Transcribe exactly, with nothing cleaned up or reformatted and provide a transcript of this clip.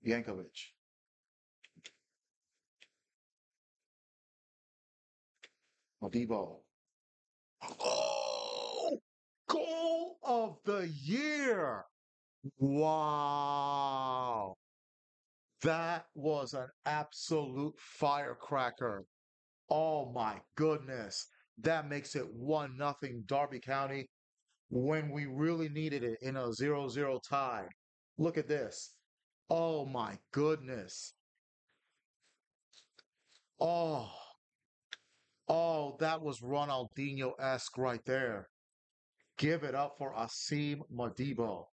Yankovic. Madibo. Oh, goal of the year. Wow. That was an absolute firecracker. Oh my goodness. That makes it one nothing Derby County when we really needed it in a zero zero tie. Look at this. Oh my goodness. Oh, oh, that was Ronaldinho-esque right there. Give it up for Assim Madibo.